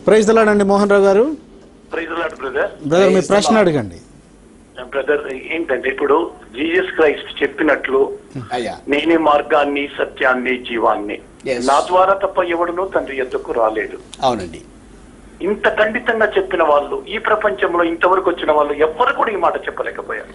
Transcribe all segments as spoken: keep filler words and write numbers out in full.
Praise the lord అండి Mohan Rao garu. Praise the lord brother. Brother మీ ప్రశ్న అడగండి. బ్రదర్ ఏంటంటే ఇప్పుడు జీసస్ క్రైస్ట్ చెప్పినట్లు నేనే మార్గాన్ని సత్యాన్ని జీవాన్ని, నా ద్వారా తప్ప ఎవడునూ తండ్రి యొద్దకు రాలేడు. అవునండి. ఇంత ఖండితంగా చెప్పిన వాళ్ళు ఈ ప్రపంచంలో ఇంతవరకు వచ్చిన వాళ్ళు ఎవ్వరు కూడా ఈ మాట చెప్పలేకపోయారు.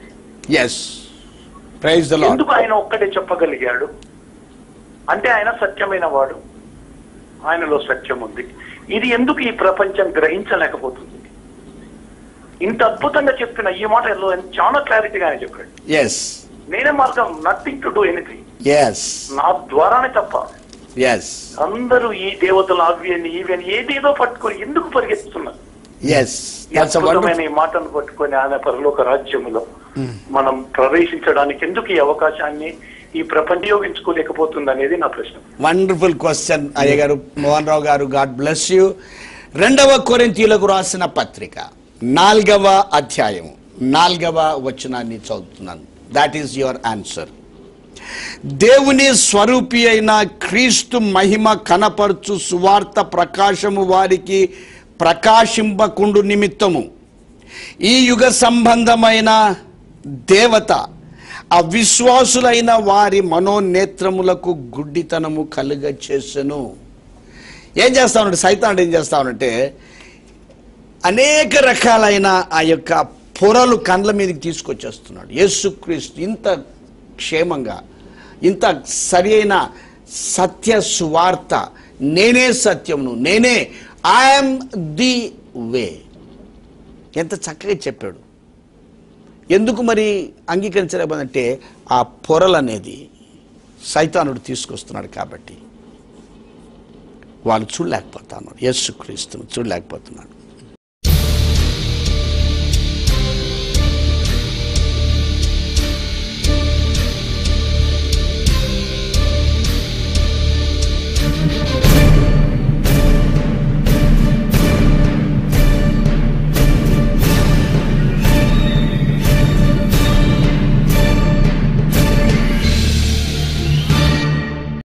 ఎందుకు ఆయన ఒక్కడే చెప్పగలిగాడు అంటే ఆయన సత్యమైన వాడు, ఆయనలో సత్యం ఉంది. ఇది ఎందుకు ఈ ప్రపంచం గ్రహించలేకపోతుంది? ఇంత అద్భుతంగా చెప్పిన ఈ మాట చాలా క్లారిటీగా ఆయన చెప్పాడు. నేనే మార్గం, నథింగ్ టు డూ ఎనీథింగ్, నా ద్వారానే తప్ప. అందరూ ఈ దేవతలు అవి అని ఇవి అని ఏదేదో పట్టుకొని ఎందుకు పరిగెత్తుతున్నారు? అద్భుతమైన ఈ మాటను పట్టుకొని ఆయన పరలోక రాజ్యములో మనం ప్రవేశించడానికి ఎందుకు ఈ అవకాశాన్ని ఈ ప్రపంచం ఉపయోగించుకోలేకపోతుంది అనేది నా ప్రశ్న. వండర్ఫుల్ క్వశ్చన్ అయ్య గారు, Mohan Rao garu. God bless you. రెండవ కొరింథీయులకు రాసిన పత్రిక నాలుగవ అధ్యాయం నాలుగవ వచనాన్ని చదువుతున్నాను. That is your answer. దేవుని స్వరూపి అయిన క్రీస్తు మహిమ కనపరచు సువార్త ప్రకాశము వారికి ప్రకాశింపకుండు నిమిత్తము ఈ యుగ సంబంధమైన దేవత అవిశ్వాసులైన వారి మనోనేత్రములకు గుడ్డితనము కలుగ చేసెను. ఏం చేస్తామంటే సైతానుడు ఏం చేస్తామంటే అనేక రకాలైన ఆ యొక్క పొరలు కండ్ల మీదకి తీసుకొచ్చేస్తున్నాడు. యేసుక్రీస్తు ఇంత క్షేమంగా, ఇంత సరి అయిన సత్య సువార్త, నేనే సత్యమును, నేనే ఐఎమ్ ది వే, ఎంత చక్కగా చెప్పాడు. ఎందుకు మరి అంగీకరించలేకపోతే ఆ పొరలు అనేది సైతానుడు తీసుకొస్తున్నాడు కాబట్టి వాళ్ళు చూడలేకపోతున్నారు, యేసుక్రీస్తును చూడలేకపోతున్నాడు.